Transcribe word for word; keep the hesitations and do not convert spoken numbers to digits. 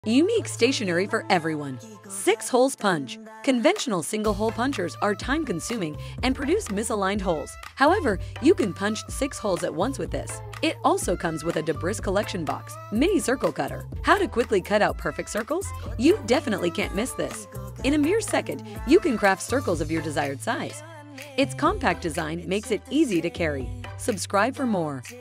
Unique stationery for everyone. Six holes punch. Conventional single-hole punchers are time-consuming and produce misaligned holes. However, you can punch six holes at once with this. It also comes with a debris collection box, mini circle cutter. How to quickly cut out perfect circles? You definitely can't miss this. In a mere second, you can craft circles of your desired size. Its compact design makes it easy to carry. Subscribe for more.